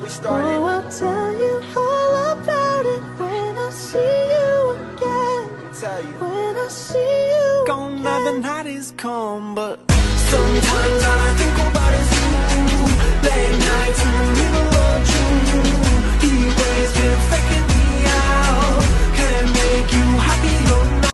we started. Oh, I'll tell you all about it when I see you again. Tell you. When I see you Gone now the night is come, but sometimes all I think about is you. Late nights in the middle of June.